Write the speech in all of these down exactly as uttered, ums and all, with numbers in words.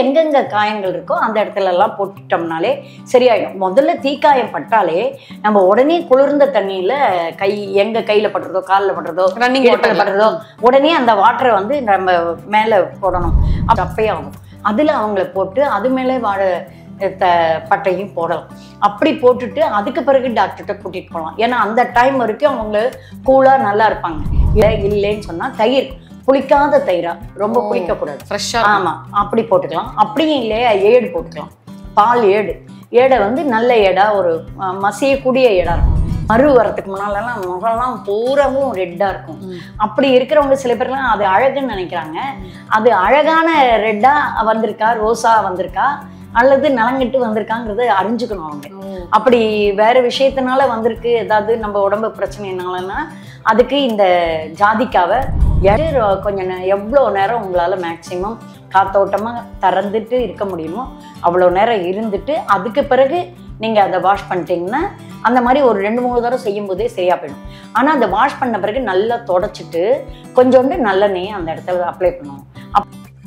எங்கெங்க காயங்கள் இருக்கோ அந்த இடத்துல எல்லாம் போட்டுட்டோம்னாலே சரியாயிடும். முதல்ல தீக்காயம் பட்டாலே நம்ம உடனே குளிர்ந்த தண்ணியில கை எங்க கையில படுறதோ காலில் படுறதோ இடுப்புல படுறதோ உடனே அந்த வாட்டரை வந்து நம்ம மேல போடணும். அப்பையாகும். அதுல அவங்கள போட்டு அது மேலே வாழை பட்டையும் போடலாம். அப்படி போட்டுட்டு அதுக்கு பிறகு டாக்டர்கிட்ட கூட்டிட்டு போகலாம். ஏன்னா அந்த டைம் வரைக்கும் அவங்க கூலா நல்லா இருப்பாங்க. இல்லைன்னு சொன்னா தயிர் புளிக்காத தயிரா, ரொம்ப புளிக்க கூடாது. ஆமா, அப்படி போட்டுக்கலாம். அப்படியும் இல்லையா ஏடு போட்டுக்கலாம். பால் ஏடு ஏடை வந்து நல்ல ஏடா ஒரு மசியக்கூடிய ஏடா இருக்கும். மறு வரத்துக்கு முன்னாலெல்லாம் முகம்லாம் பூராவும் ரெட்டா இருக்கும். அப்படி இருக்கிறவங்க சில பேர்லாம் அது அழகுன்னு நினைக்கிறாங்க. அது அழகான ரெட்டா வந்திருக்கா, ரோஸா வந்திருக்கா, அல்லது நலங்கிட்டு வந்திருக்காங்கிறது அறிஞ்சுக்கணும் அவங்க. அப்படி வேற விஷயத்தினால வந்திருக்கு, ஏதாவது நம்ம உடம்பு பிரச்சனைனாலன்னா அதுக்கு இந்த ஜாதிக்காவை கொஞ்சம் எவ்வளோ நேரம் உங்களால் மேக்சிமம் காத்தோட்டமாக திறந்துட்டு இருக்க முடியுமோ அவ்வளோ நேரம் இருந்துட்டு அதுக்கு பிறகு நீங்கள் அதை வாஷ் பண்ணிட்டீங்கன்னா அந்த மாதிரி ஒரு ரெண்டு மூணு தடவை செய்யும் போதே சரியா போயிடும். ஆனால் அதை வாஷ் பண்ண பிறகு நல்லா தொடச்சிட்டு கொஞ்சோண்டு நல்லெண்ணெயை அந்த இடத்துல அப்ளை பண்ணுவோம். அப்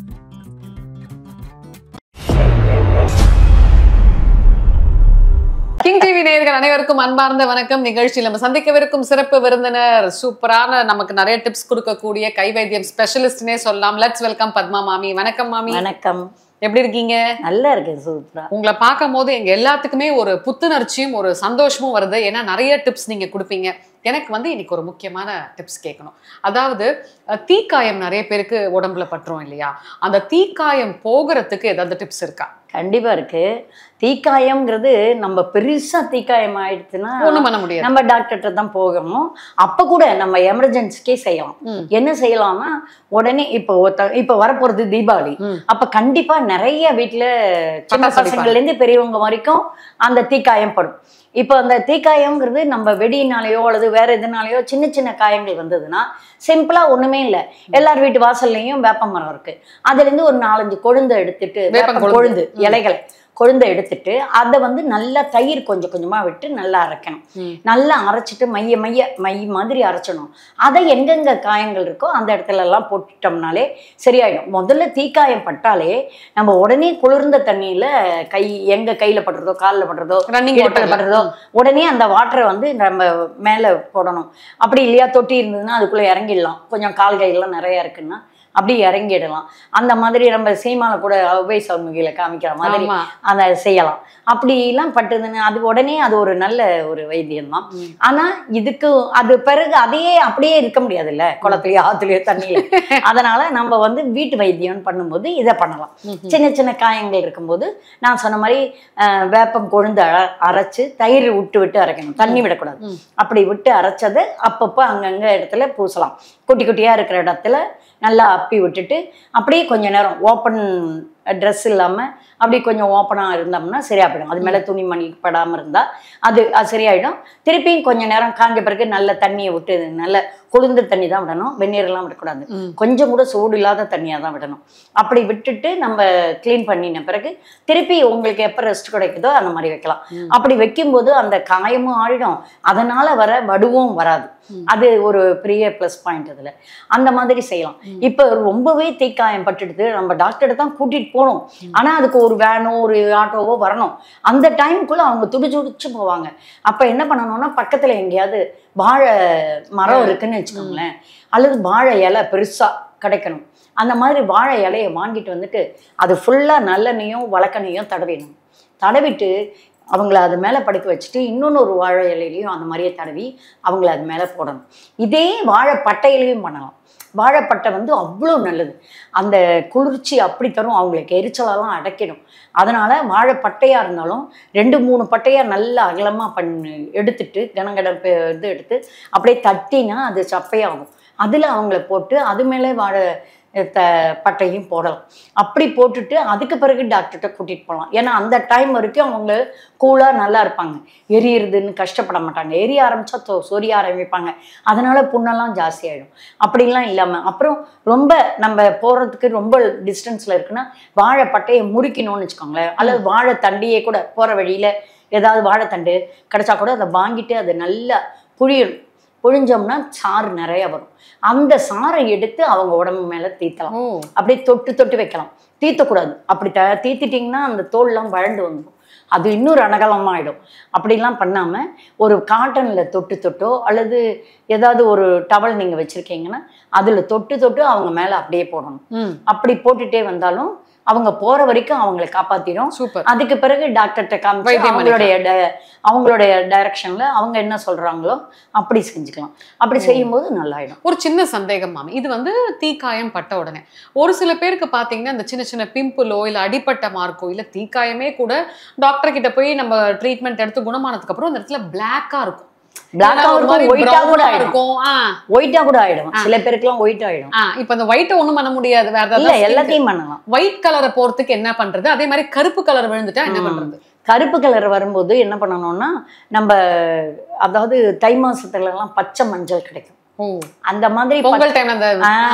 கிங் டிவி நேயர்கள் அனைவருக்கும் அன்பார்ந்த வணக்கம். நிகழ்ச்சியில் நம்ம சந்திக்கவிருக்கும் சிறப்பு விருந்தினர் சூப்பரான நமக்கு நிறைய டிப்ஸ் கொடுக்கக்கூடிய கை வைத்தியம் ஸ்பெஷலிஸ்ட்னே சொல்லலாம். லெட்ஸ் வெல்கம் பத்மா மாமி. வணக்கம் மாமி. வணக்கம். எப்படி இருக்கீங்க? நல்லா இருக்கு. சூப்பரா. உங்களை பார்க்கும் போது எங்க எல்லாத்துக்குமே ஒரு புத்துணர்ச்சியும் ஒரு சந்தோஷமும் வருது. ஏன்னா நிறைய டிப்ஸ் நீங்க கொடுப்பீங்க. எனக்கு வந்து இன்னைக்கு ஒரு முக்கியமான டிப்ஸ் கேட்கணும். அதாவது தீக்காயம் நிறைய பேருக்கு உடம்புல பட்டுரும் இல்லையா? அந்த தீக்காயம் போகிறதுக்கு ஏதாவது டிப்ஸ் இருக்கா? கண்டிப்பா இருக்கு. தீக்காயம்ங்கிறது நம்ம பெருசா தீக்காயம் ஆயிடுச்சுன்னா ஒண்ணும் பண்ண முடியாது. நம்ம டாக்டர்கிட்ட தான் போகணும். அப்ப கூட நம்ம எமர்ஜென்சிக்கே செய்யலாம். என்ன செய்யலாம்னா உடனே இப்போ இப்ப வரப்போறது தீபாவளி. அப்ப கண்டிப்பா நிறைய வீட்டுல சின்ன பசங்கள்ல இருந்து பெரியவங்க வரைக்கும் அந்த தீக்காயம் படும். இப்போ அந்த தீக்காயம்ங்கிறது நம்ம வெடினாலேயோ அல்லது வேற எதுனாலேயோ சின்ன சின்ன காயங்கள் வந்ததுன்னா சிம்பிளா ஒண்ணுமே இல்லை. எல்லார் வீட்டு வாசல்லையும் வேப்ப மரம் இருக்கு. அதுல இருந்து ஒரு நாலஞ்சு கொழுந்தை எடுத்துட்டு வேப்ப கொழுந்து இலைகளை கொழுந்தை எடுத்துட்டு அதை வந்து நல்லா தயிர் கொஞ்சம் கொஞ்சமா விட்டு நல்லா அரைக்கணும். நல்லா அரைச்சிட்டு மைய மைய மை மாதிரி அரைச்சணும். அதை எங்கெங்க காயங்கள் இருக்கோ அந்த இடத்துல எல்லாம் போட்டுட்டோம்னாலே சரியாயிடும். முதல்ல தீக்காயம் பட்டாலே நம்ம உடனே குளிர்ந்த தண்ணியில கை எங்க கையில படுறதோ காலில் படுறதோ இடுப்புல படுறதோ உடனே அந்த வாட்டரை வந்து நம்ம மேல போடணும். அப்படி இல்லையா தொட்டி இருந்ததுன்னா அதுக்குள்ள இறங்கிடலாம். கொஞ்சம் கால் கையெல்லாம் நிறைய இருக்குன்னா அப்படி இறங்கிடலாம். அந்த மாதிரி நம்ம சீமால கூட அவ்வை சௌமிகளை காமிக்கிற மாதிரி அதை செய்யலாம். அப்படிலாம் பட்டதுன்னு அது உடனே அது ஒரு நல்ல ஒரு வைத்தியம் தான். ஆனா இதுக்கு அது பிறகு அதையே அப்படியே இருக்க முடியாதுல்ல, குளத்துலயோ ஆத்துலயோ தண்ணியில. அதனால நம்ம வந்து வீட்டு வைத்தியம் பண்ணும்போது இதை பண்ணலாம். சின்ன சின்ன காயங்கள் இருக்கும்போது நான் சொன்ன மாதிரி வேப்பம் கொழுந்து அரைச்சு தயிர் விட்டு விட்டு அரைக்கணும். தண்ணி விடக்கூடாது. அப்படி விட்டு அரைச்சதை அப்பப்போ அங்கங்க இடத்துல பூசலாம். குட்டி குட்டியா இருக்கிற இடத்துல நல்லா அப்பி விட்டுட்டு அப்படியே கொஞ்ச நேரம் ஓப்பன் ட்ரெஸ் இல்லாமல் அப்படி கொஞ்சம் ஓப்பனாக இருந்தோம்னா சரியா போயிடும். அது மேலே துணிமணி படாமல் இருந்தால் அது அது சரியாயிடும். திருப்பியும் கொஞ்சம் நேரம் காஞ்ச பிறகு நல்ல தண்ணியை விட்டு நல்ல குளிர்ந்த தண்ணி தான் விடணும். வெந்நீரெல்லாம் விடக்கூடாது. கொஞ்சம் கூட சூடு இல்லாத தண்ணியாக தான் விடணும். அப்படி விட்டுட்டு நம்ம கிளீன் பண்ணின பிறகு திருப்பி உங்களுக்கு எப்போ ரெஸ்ட் கிடைக்குதோ அந்த மாதிரி வைக்கலாம். அப்படி வைக்கும்போது அந்த காயமும் ஆடிடும். அதனால வர வடுவும் வராது. அது ஒரு பெரிய ப்ளஸ் பாயிண்ட். அதில் அந்த மாதிரி செய்யலாம். இப்போ ரொம்பவே தீக்காயம் பட்டுடுது, நம்ம டாக்டர்கிட்ட தான் கூட்டிகிட்டு போகணும். ஆனால் அதுக்கு ஒரு வேனோ ஒரு ஆட்டோவோ வரணும். அந்த டைமுக்குள்ளே அவங்க துடிச்சு துடிச்சு போவாங்க. அப்போ என்ன பண்ணணும்னா பக்கத்தில் எங்கேயாவது வாழை மரம் இருக்குன்னு வச்சுக்கோங்களேன், அல்லது வாழை இலை பெருசாக கிடைக்கணும். அந்த மாதிரி வாழை இலையை வாங்கிட்டு வந்துட்டு அது ஃபுல்லாக நல்லெண்ணையும் வழக்கெண்ணையும் தடவிடணும். தடவிட்டு அவங்கள அது மேலே படுக்க வச்சுட்டு இன்னொன்று ஒரு வாழை இலையிலையும் அந்த மாதிரியே தடவி அவங்கள அது மேலே போடணும். இதே வாழை பட்டையிலையும் பண்ணலாம். வாழைப்பட்டை வந்து அவ்வளோ நல்லது. அந்த குளிர்ச்சி அப்படி தரும். அவங்களுக்கு எரிச்சலெல்லாம் அடைக்கிடும். அதனால் வாழைப்பட்டையாக இருந்தாலும் ரெண்டு மூணு பட்டையாக நல்லா அகலமாக பண்ணு எடுத்துட்டு கனகட இது எடுத்து அப்படியே தட்டினா அது சப்பையாகும். அதில் அவங்கள போட்டு அது மேலே வாழை த பட்டையும் போடலாம். அப்படி போட்டுட்டு அதுக்கு பிறகு டாக்டர்கிட்ட கூட்டிகிட்டு போகலாம். ஏன்னா அந்த டைம் வரைக்கும் அவங்க கூலாக நல்லா இருப்பாங்க. எரியுறதுன்னு கஷ்டப்பட மாட்டாங்க. எரிய ஆரம்பித்தா தோ சொரிய ஆரம்பிப்பாங்க. அதனால் புண்ணெல்லாம் ஜாஸ்தியாகிடும். அப்படிலாம் இல்லாமல் அப்புறம் ரொம்ப நம்ம போகிறதுக்கு ரொம்ப டிஸ்டன்ஸில் இருக்குன்னா வாழைப்பட்டையை முறிக்கணும்னு வச்சுக்கோங்களேன். அல்லது வாழை தண்டியே கூட போகிற வழியில் ஏதாவது வாழைத்தண்டு கிடச்சா கூட அதை வாங்கிட்டு அதை நல்லா புழியணும். புழிஞ்சோம்னா சாறு நிறைய வரும். அந்த சாறை எடுத்து அவங்க உடம்பு மேல தீத்தலாம். அப்படியே தொட்டு தொட்டு வைக்கலாம். தீத்தக்கூடாது. அப்படி த தீத்திட்டிங்கன்னா அந்த தோல்லாம் வழண்டு வந்துடும். அது இன்னொரு அனகலமாயிடும். அப்படிலாம் பண்ணாம ஒரு காட்டன்ல தொட்டு தொட்டோ அல்லது ஏதாவது ஒரு டவல் நீங்க வச்சிருக்கீங்கன்னா அதுல தொட்டு தொட்டு அவங்க மேல அப்படியே போடணும். அப்படி போட்டுட்டே வந்தாலும் அவங்க போற வரைக்கும் அவங்களை காப்பாத்திடும். அதுக்கு பிறகு டாக்டர்கிட்ட காமிச்சு அவங்களுடைய அவங்களுடைய டைரக்ஷன்ல அவங்க என்ன சொல்றாங்களோ அப்படி செஞ்சுக்கலாம். அப்படி செய்யும் போது நல்லாயிடும். ஒரு சின்ன சந்தேகம் மாமி, இது வந்து தீக்காயம் பட்ட உடனே ஒரு சில பேருக்கு பாத்தீங்கன்னா இந்த சின்ன சின்ன பிம்பிளோ இல்ல அடிப்பட்ட மார்க்கோ இல்ல தீக்காயமே கூட டாக்டர் கிட்ட போய் நம்ம ட்ரீட்மெண்ட் எடுத்து குணமானதுக்கு அப்புறம் அந்த இடத்துல பிளாக்கா இருக்கும். சில பேருக்குலாம் ஒயிட் ஆயிடும். இப்ப அந்த ஒயிட் ஒண்ணும் பண்ண முடியாது, வேற ஏதாவது எல்லாத்தையும் பண்ணலாம். ஒயிட் கலரை போறதுக்கு என்ன பண்றது? அதே மாதிரி கருப்பு கலர் விழுந்துட்டா என்ன பண்றது? கருப்பு கலர் வரும்போது என்ன பண்ணணும்னா நம்ம அதாவது தை மாசத்துல எல்லாம் பச்சை மஞ்சள் கிடைக்கும். அந்த மாதிரி பொங்கல் டைம்ல அந்த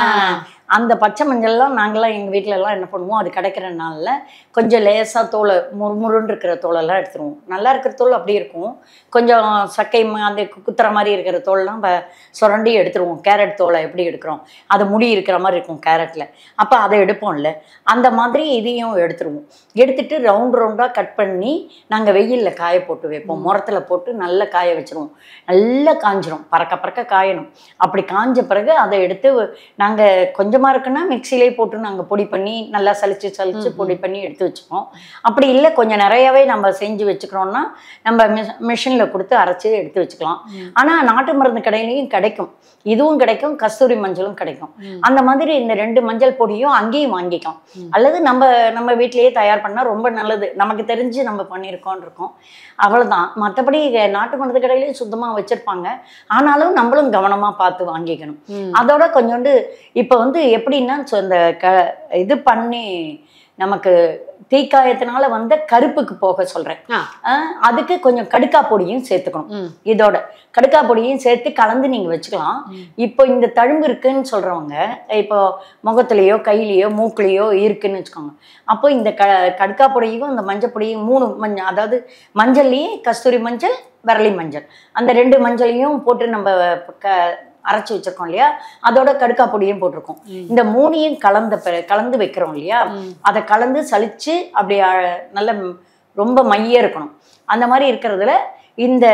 அந்த பச்சை மஞ்சள்லாம் நாங்களாம் எங்கள் வீட்டில எல்லாம் என்ன பண்ணுவோம், அது கிடைக்கிற நாளில் கொஞ்சம் லேசாக தோலை முறுமுறுன்னு இருக்கிற தோலெல்லாம் எடுத்துருவோம். நல்லா இருக்கிற தோல் அப்படி இருக்கும். கொஞ்சம் சக்கை அந்த குத்துற மாதிரி இருக்கிற தோல்லாம் சுரண்டி எடுத்துருவோம். கேரட் தோலை எப்படி எடுக்கிறோம், அது முடி இருக்கிற மாதிரி இருக்கும் கேரட்டில். அப்போ அதை எடுப்போம்ல, அந்த மாதிரி இதையும் எடுத்துருவோம். எடுத்துட்டு ரவுண்ட் ரவுண்டாக கட் பண்ணி நாங்கள் வெயிலில் காய போட்டு வைப்போம். முரத்தில் போட்டு நல்லா காய வச்சுருவோம். நல்லா காஞ்சிரும், பறக்க பறக்க காயணும். அப்படி காஞ்ச பிறகு அதை எடுத்து நாங்கள் கொஞ்சமாக இருக்குன்னா மிக்சிலே போட்டு நாங்கள் பொடி பண்ணி நல்லா சலிச்சு சலிச்சு பொடி பண்ணி எடுத்து வச்சுப்போம். அப்படி இல்லை கொஞ்சம் நிறையாவே நம்ம செஞ்சு வச்சுக்கிறோம்னா நம்ம மிஷினில் கொடுத்து அரைச்சி எடுத்து வச்சுக்கலாம். ஆனால் நாட்டு மருந்து கடையிலையும் கிடைக்கும், இதுவும் கிடைக்கும், கஸ்தூரி மஞ்சளும் கிடைக்கும். அந்த மாதிரி இந்த ரெண்டு மஞ்சள் பொடியும் அங்கேயும் வாங்கிக்கலாம். அல்லது நம்ம நம்ம வீட்டிலேயே தயார் பண்ணால் ரொம்ப நல்லது. நமக்கு தெரிஞ்சு நம்ம பண்ணியிருக்கோன்னு இருக்கோம், அவ்வளோதான். மற்றபடி நாட்டு மருந்து கடையிலேயும் சுத்தமாக வச்சுருப்பாங்க. ஆனாலும் நம்மளும் கவனமாக பார்த்து வாங்கிக்கணும். அதோட கொஞ்சோண்டு இப்போ வந்து எப்படின்னா இந்த க இது பண்ணி நமக்கு தீக்காயத்தினால வந்த கருப்புக்கு போக சொல்றேன். அதுக்கு கொஞ்சம் கடுக்கா பொடியும் சேர்த்துக்கணும். இதோட கடுக்கா பொடியும் சேர்த்து கலந்து நீங்க வச்சுக்கலாம். இப்போ இந்த தழும்பு இருக்குன்னு சொல்றவங்க இப்போ முகத்திலேயோ கையிலையோ மூக்குலையோ இருக்குன்னு வச்சுக்கோங்க. அப்போ இந்த க கடுக்கா பொடியும் இந்த மஞ்சள் பொடியும் மூணு மஞ்சள், அதாவது மஞ்சள்லயே கஸ்தூரி மஞ்சள் விரலி மஞ்சள், அந்த ரெண்டு மஞ்சளையும் போட்டு நம்ம க அரைச்சி வச்சிருக்கோம் இல்லையா, அதோட கடுக்கா பொடியும் போட்டிருக்கோம். இந்த மூணையும் கலந்த கலந்து வைக்கிறோம் இல்லையா, அதை கலந்து சலிச்சு அப்படி நல்ல ரொம்ப மைய இருக்கணும். அந்த மாதிரி இருக்கிறதுல இந்த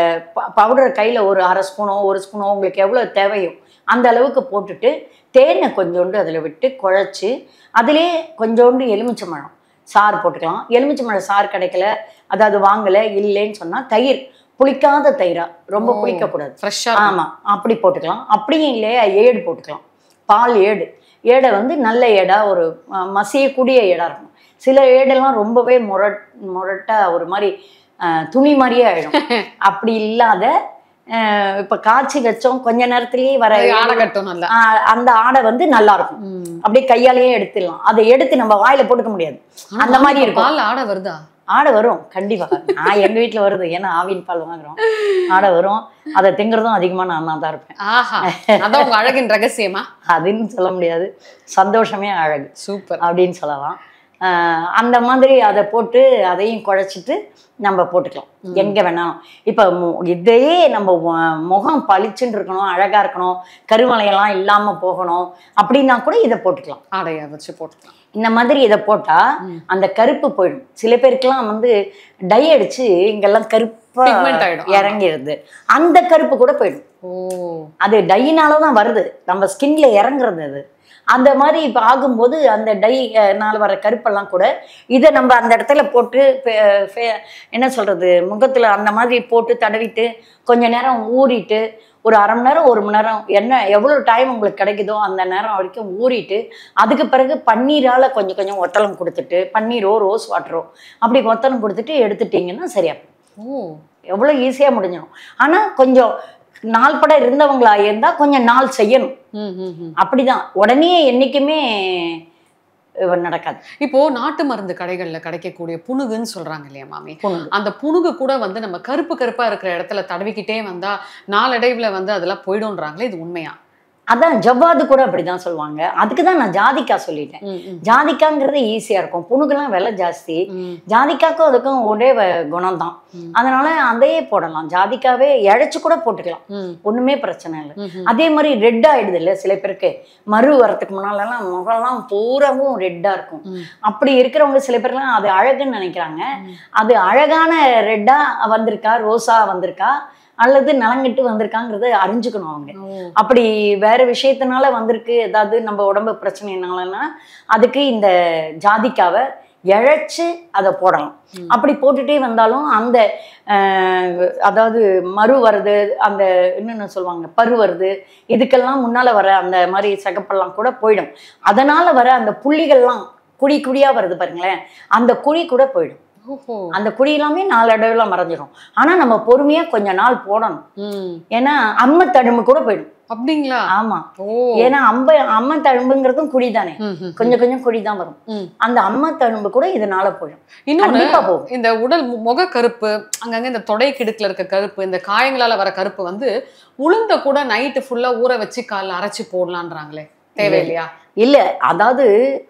பவுடர் கையில் ஒரு அரை ஸ்பூனோ ஒரு ஸ்பூனோ உங்களுக்கு எவ்வளோ தேவையோ அந்த அளவுக்கு போட்டுட்டு தேனை கொஞ்சோண்டு அதில் விட்டு குழைச்சி அதிலே கொஞ்சோண்டு எலுமிச்சம்பழம் சாறு போட்டுக்கலாம். எலுமிச்சம்பழம் சாறு கிடைக்கல, அதாவது வாங்கலை இல்லைன்னு சொன்னால் தயிர், புளிக்காத தயிரா, ரொம்ப புளிக்கக்கூடாது, ஃப்ரெஷ்ஷாக, ஆமாம், அப்படி போட்டுக்கலாம். அப்படியும் இல்லையா ஏடு போட்டுக்கலாம், பால் ஏடு. ஏடை வந்து நல்ல ஏடா ஒரு மசியக்கூடிய ஏடா இருக்கும். சில ஏடெல்லாம் ரொம்பவே முரட் முரட்டாக ஒரு மாதிரி துணி மாதிரியே ஆகிடும். அப்படி இல்லாத இப்போ காய்ச்சி வச்சோம் கொஞ்ச நேரத்திலேயே வர ஆடை கட்டும், நல்லா அந்த ஆடை வந்து நல்லா இருக்கும். அப்படியே கையாலேயே எடுத்துடலாம். அதை எடுத்து நம்ம வாயில போட்டுக்க முடியாது, அந்த மாதிரி இருக்கும். ஆடை வருதா? ஆடை வரும் கண்டிப்பாக. நான் எங்க வீட்டுல வருது, ஏன்னா ஆவின் பால் வாங்குறோம், ஆடை வரும். அதை திங்கிறதும் அதிகமா நான் தான் இருப்பேன். அதான் உங்க அழகின் ரகசியமா? அதுன்னு சொல்ல முடியாது, சந்தோஷமே அழகு, சூப்பர் அப்படின்னு சொல்லலாம். அந்த மாதிரி அதை போட்டு அதையும் குழைச்சிட்டு நம்ம போட்டுக்கலாம் எங்க வேணாலும். இப்போ இதையே நம்ம முகம் பளிச்சுன்னு இருக்கணும், அழகா இருக்கணும், கருவளையெல்லாம் இல்லாம போகணும் அப்படின்னா கூட இதை போட்டுக்கலாம், ஆடையை வச்சு போட்டுக்கலாம். இந்த மாதிரி இதை போட்டா அந்த கருப்பு போயிடும். சில பேருக்குலாம் வந்து டை அடிச்சு இங்கெல்லாம் கருப்பா இறங்கிடுது, அந்த கருப்பு கூட போயிடும். அது டைனாலதான் வருது, நம்ம ஸ்கின்ல இறங்குறது அது. அந்த மாதிரி இப்போ ஆகும்போது அந்த டைனால வர கருப்பெல்லாம் கூட இதை நம்ம அந்த இடத்துல போட்டு என்ன சொல்றது முகத்துல அந்த மாதிரி போட்டு தடவிட்டு கொஞ்ச நேரம் ஊறிட்டு ஒரு அரை மணி நேரம் ஒரு மணி நேரம் என்ன எவ்வளோ டைம் உங்களுக்கு கிடைக்குதோ அந்த நேரம் வரைக்கும் ஊறிட்டு அதுக்கு பிறகு பன்னீரால் கொஞ்சம் கொஞ்சம் ஒத்தலம் கொடுத்துட்டு, பன்னீரோ ரோஸ் வாட்டரோ அப்படி ஒத்தலம் கொடுத்துட்டு எடுத்துட்டிங்கன்னா சரியா போகும். எவ்வளோ ஈஸியாக முடிஞ்சிடும். ஆனால் கொஞ்சம் நாள் பட இருந்தவங்களா இருந்தா கொஞ்சம் நாள் செய்யணும். அப்படிதான் உடனே என்னைக்குமே நடக்காது. இப்போ நாட்டு மருந்து கடைகள்ல கிடைக்கக்கூடிய புணுகுன்னு சொல்றாங்க இல்லையா மாமி, அந்த புணுகு கூட வந்து நம்ம கருப்பு கருப்பா இருக்கிற இடத்துல தடவிக்கிட்டே வந்தா நாளடைவுல வந்து அதெல்லாம் போயிடும்ன்றாங்களே, இது உண்மையா? அதான் ஜவ்வாது கூட அப்படிதான் சொல்லுவாங்க. அதுக்கு தான் நான் ஜாதிக்காய் சொல்லிட்டேன். ஜாதிக்காங்கிறது ஈஸியா இருக்கும். புணுக்கெல்லாம் விலை ஜாஸ்தி. ஜாதிக்காய்க்கும் அதுக்கும் ஒரே குணம் தான். அதனால அதையே போடலாம். ஜாதிக்காவே இழைச்சு கூட போட்டுக்கலாம், ஒண்ணுமே பிரச்சனை இல்லை. அதே மாதிரி ரெட் ஆயிடுது இல்ல சில பேருக்கு, மறு வரத்துக்கு முன்னாலெல்லாம் முகம்லாம் பூராவும் ரெட்டா இருக்கும். அப்படி இருக்கிறவங்க சில பேர்லாம் அது அழகுன்னு நினைக்கிறாங்க. அது அழகான ரெட்டா வந்திருக்கா, ரோஸா வந்திருக்கா, அல்லது நலங்கிட்டு வந்திருக்காங்கிறத அறிஞ்சுக்கணும் அவங்க. அப்படி வேற விஷயத்தினால வந்திருக்கு, ஏதாவது நம்ம உடம்பு பிரச்சனைனாலன்னா அதுக்கு இந்த ஜாதிக்காவை இழைச்சு அதை போடலாம். அப்படி போட்டுட்டே வந்தாலும் அந்த அதாவது மறு வருது, அந்த என்னென்ன சொல்லுவாங்க பரு வருது, இதுக்கெல்லாம் முன்னால வர அந்த மாதிரி சகப்பெல்லாம் கூட போயிடும். அதனால வர அந்த புள்ளிகள்லாம் குழி குழியா வருது பாருங்களேன், அந்த குழி கூட போயிடும். அந்த குழி எல்லாமே நாளடைவுல மறைஞ்சிடும். ஆனா நம்ம பொறுமையா கொஞ்ச நாள் போடணும். ஏன்னா அம்ம தழும்பு கூட போயிடும். அப்படிங்களா? ஆமா. ஏன்னா அம்ப அம்ம தழும்புங்கிறதும் குழி தானே, கொஞ்சம் கொஞ்சம் குழி தான் வரும். அந்த அம்ம தழும்பு கூட இதனால போயிடும். இன்னொன்னு, இந்த உடல் முக கருப்பு, அங்கங்க இந்த தொடை கிடுக்குல இருக்க கருப்பு, இந்த காயங்களால வர கருப்பு வந்து உளுந்த கூட நைட்டு ஃபுல்லா ஊற வச்சு காலைல அரைச்சு போடலான்றாங்களே, தேவையில்லையா? இல்ல, அதாவது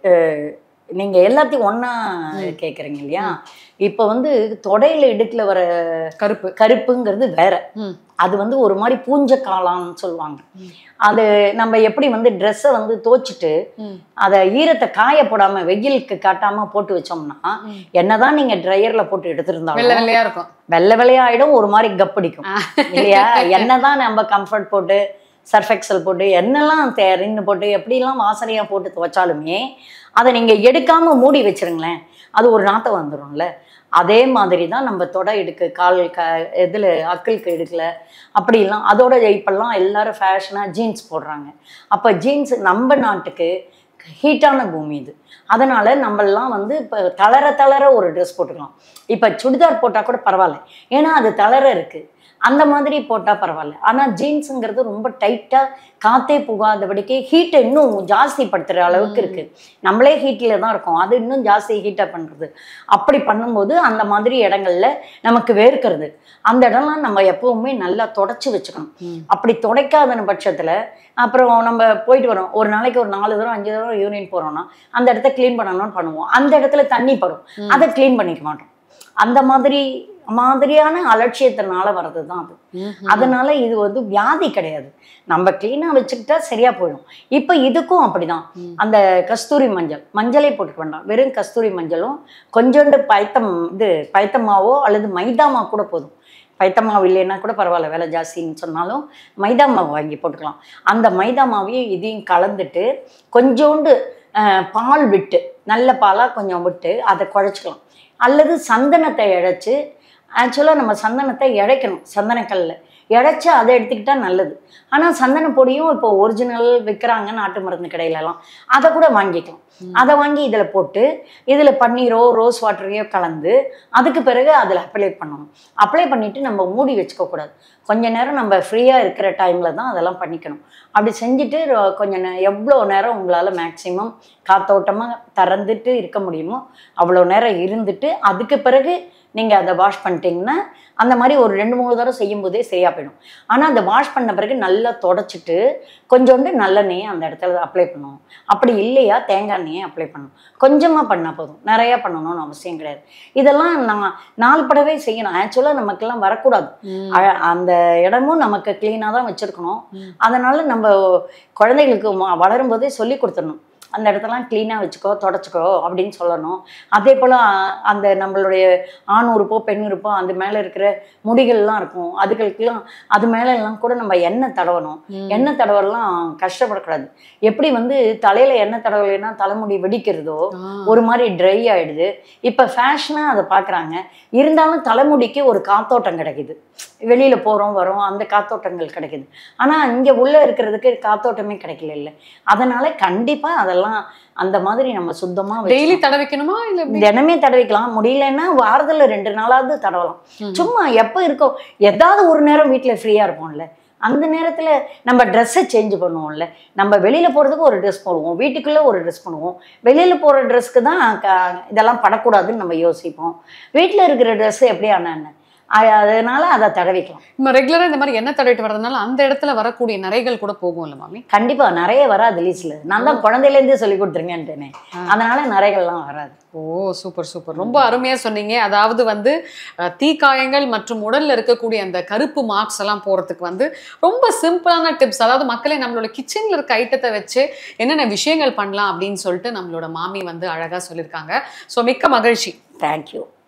நீங்க எல்லாத்தையும் ஒன்னா கேக்குறீங்க இல்லையா? இப்ப வந்து தொடையில இடுக்குல வர கருப்பு கருப்புங்கிறது வேற. அது வந்து ஒரு மாதிரி பூஞ்ச காளான்னு சொல்லுவாங்க. அது நம்ம எப்படி வந்து ட்ரெஸ்ஸை வந்து தோச்சிட்டு அதை ஈரத்தை காய போடாம வெயிலுக்கு காட்டாம போட்டு வச்சோம்னா, என்னதான் நீங்க ட்ரையர்ல போட்டு எடுத்திருந்தாலும் வெள்ளை வெள்ளையா இருக்கும், வெள்ளை வெள்ளையாயிடும், ஒரு மாதிரி கப்படிக்கும் இல்லையா? என்னதான் நம்ம கம்ஃபர்ட் போட்டு சர்ஃபெக்சல் போட்டு என்னெல்லாம் ரின்னு போட்டு எப்படிலாம் வாசனையா போட்டு துவைச்சாலுமே அதை நீங்க எடுக்காம மூடி வச்சிருங்களேன், அது ஒரு நாத்தம் வந்துடும்ல. அதே மாதிரி தான் நம்ம தொடை இடுக்கு, கால் க இதில் அக்கிளுக்கு இடுக்கல அப்படிலாம். அதோட இப்பெல்லாம் எல்லாரும் ஃபேஷனாக ஜீன்ஸ் போடுறாங்க. அப்போ ஜீன்ஸ் நம்ம நாட்டுக்கு ஹீட்டான பூமி இது. அதனால நம்மளாம் வந்து இப்போ தளர தளர ஒரு ட்ரெஸ் போட்டுக்கலாம். இப்போ சுடிதார் போட்டால் கூட பரவாயில்ல, ஏன்னா அது தளர இருக்குது. அந்த மாதிரி போட்டால் பரவாயில்ல. ஆனால் ஜீன்ஸுங்கிறது ரொம்ப டைட்டாக காற்றே புகாதபடிக்கு ஹீட்டை இன்னும் ஜாஸ்தி படுத்துகிற அளவுக்கு இருக்குது. நம்மளே ஹீட்டில் தான் இருக்கோம், அது இன்னும் ஜாஸ்தி ஹீட்டாக பண்ணுறது. அப்படி பண்ணும்போது அந்த மாதிரி இடங்கள்ல நமக்கு வேர்க்கிறது. அந்த இடம்லாம் நம்ம எப்பவுமே நல்லா தொடச்சி வச்சுக்கணும். அப்படி துடைக்காத பட்சத்தில் அப்புறம் நம்ம போயிட்டு வரோம், ஒரு நாளைக்கு ஒரு நாலு தூரம் அஞ்சு தூரம் யூரின் போகிறோம்னா அந்த இடத்த க்ளீன் பண்ணணும்னு பண்ணுவோம். அந்த இடத்துல தண்ணி படும், அதை க்ளீன் பண்ணிக்க மாட்டோம். அந்த மாதிரி மாதிரியான அலட்சியத்தினால வர்றது தான் அது. அதனால இது வந்து வியாதி கிடையாது, நம்ம கிளீனா வச்சுக்கிட்டா சரியா போயிடும். இப்ப இதுக்கும் அப்படிதான். அந்த கஸ்தூரி மஞ்சள், மஞ்சளே போட்டுக்க வேண்டாம், வெறும் கஸ்தூரி மஞ்சளும் கொஞ்சோண்டு பயத்தம் இது பயத்தமாவோ அல்லது மைதா மாவு கூட போதும். பயத்த மாவு இல்லைன்னா கூட பரவாயில்ல, விலை ஜாஸ்தின்னு சொன்னாலும் மைதா மாவு வாங்கி போட்டுக்கலாம். அந்த மைதா மாவையும் இதையும் கலந்துட்டு கொஞ்சோண்டு பால் விட்டு, நல்ல பாலாக கொஞ்சம் விட்டு அதை குழைச்சிக்கலாம். அல்லது சந்தனத்தை இழைச்சி, ஆக்சுவலாக நம்ம சந்தனத்தை இழைக்கணும், சந்தனக்கல்ல இழைச்சி அதை எடுத்துக்கிட்டா நல்லது. ஆனால் சந்தன பொடியும் இப்போ ஒரிஜினல் விற்கிறாங்க நாட்டு மருந்து கடையிலலாம், அதை கூட வாங்கிக்கலாம். அதை வாங்கி இதில் போட்டு இதில் பன்னீரோ ரோஸ் வாட்டரையோ கலந்து அதுக்கு பிறகு அதில் அப்ளை பண்ணணும். அப்ளை பண்ணிவிட்டு நம்ம மூடி வச்சுக்கக்கூடாது. கொஞ்ச நேரம் நம்ம ஃப்ரீயாக இருக்கிற டைமில் தான் அதெல்லாம் பண்ணிக்கணும். அப்படி செஞ்சுட்டு கொஞ்சம் நே எவ்வளோ நேரம் உங்களால் மேக்ஸிமம் காத்தோட்டமாக திறந்துட்டு இருக்க முடியுமோ அவ்வளோ நேரம் இருந்துட்டு அதுக்கு பிறகு நீங்கள் அதை வாஷ் பண்ணிட்டீங்கன்னா அந்த மாதிரி ஒரு ரெண்டு மூணு தடவை செய்யும் போதே சரியாக போயிடும். ஆனால் அதை வாஷ் பண்ண பிறகு நல்லா தொடச்சிட்டு கொஞ்சோண்டு நல்லெண்ணெயை அந்த இடத்துல அப்ளை பண்ணணும். அப்படி இல்லையா தேங்காய் எண்ணெயை அப்ளை பண்ணணும். கொஞ்சமாக பண்ணால் போதும், நிறையா பண்ணணும்னு அவசியம் கிடையாது. இதெல்லாம் நான் நாலு படவே செய்யணும். ஆக்சுவலாக நமக்கெல்லாம் வரக்கூடாது. அந்த இடமும் நமக்கு க்ளீனாக தான் வச்சுருக்கணும். அதனால் நம்ம குழந்தைகளுக்கு வளரும்போதே சொல்லி கொடுத்துடணும், அந்த இடத்தெல்லாம் க்ளீனாக வச்சுக்கோ, தொடச்சிக்கோ அப்படின்னு சொல்லணும். அதே போல் அந்த நம்மளுடைய ஆண் உறுப்போ பெண் உறுப்போ அந்த மேலே இருக்கிற முடிகள்லாம் இருக்கும், அதுகளுக்கெல்லாம் அது மேலே எல்லாம் கூட நம்ம எண்ணெய் தடவணும். எண்ணெய் தடவெல்லாம் கஷ்டப்படக்கூடாது. எப்படி வந்து தலையில் எண்ணெய் தடவலைன்னா தலைமுடி வெடிக்கிறதோ ஒரு மாதிரி ட்ரை ஆகிடுது. இப்போ ஃபேஷனாக அதை பார்க்குறாங்க. இருந்தாலும் தலைமுடிக்கு ஒரு காத்தோட்டம் கிடைக்குது, வெளியில் போகிறோம் வரோம் அந்த காத்தோட்டங்கள் கிடைக்குது. ஆனால் இங்கே உள்ளே இருக்கிறதுக்கு காத்தோட்டமே கிடைக்கல இல்லை. அதனால் கண்டிப்பாக அதெல்லாம் அந்த மாதிரி நம்ம சுத்தமா டெய்லி தடவிக்கணுமா இல்ல தினமே தடவிக்கலாம். முடியலன்னா வாரத்துல ரெண்டு நாளாவது தடவலாம். சும்மா எப்ப இருக்கோ ஏதாவது ஒரு நேரம் வீட்டுல ஃப்ரீயா இருப்போம்ல, அந்த நேரத்துல நம்ம ட்ரெஸ்ஸை சேஞ்ச் பண்ணுவோம்ல. நம்ம வெளியில போறதுக்கு ஒரு ட்ரெஸ் போடுவோம், வீட்டுக்குள்ள ஒரு ட்ரெஸ் பண்ணுவோம். வெளியில போற ட்ரெஸ்க்கு தான் இதெல்லாம் படக்கூடாதுன்னு நம்ம யோசிப்போம். வீட்டுல இருக்கிற ட்ரெஸ் எப்படி ஆனா என்ன அதனால அதை தடவிக்கலாம். நம்ம ரெகுலரா இந்த மாதிரி எண்ணெய் தடவிட்டு வரதுனால அந்த இடத்துல வரக்கூடிய நிறைகள் கூட போகும் இல்ல மாமி? கண்டிப்பா நிறைய வராது லீஸ்ல. நான் தான் குழந்தையில இருந்தே சொல்லி கொடுத்துருங்கன்ட்டேனே, அதனால நிறைகள்லாம் வராது. ஓ சூப்பர் சூப்பர், ரொம்ப அருமையா சொன்னீங்க. அதாவது வந்து தீக்காயங்கள் மற்றும் உடல்ல இருக்கக்கூடிய அந்த கருப்பு மார்க்ஸ் எல்லாம் போறதுக்கு வந்து ரொம்ப சிம்பிளான டிப்ஸ். அதாவது மக்களே நம்மளோட கிச்சன்ல இருக்க ஐட்டத்தை வச்சு என்னென்ன விஷயங்கள் பண்ணலாம் அப்படின்னு சொல்லிட்டு நம்மளோட மாமி வந்து அழகா சொல்லியிருக்காங்க. ஸோ மிக்க மகிழ்ச்சி. தேங்க்யூ.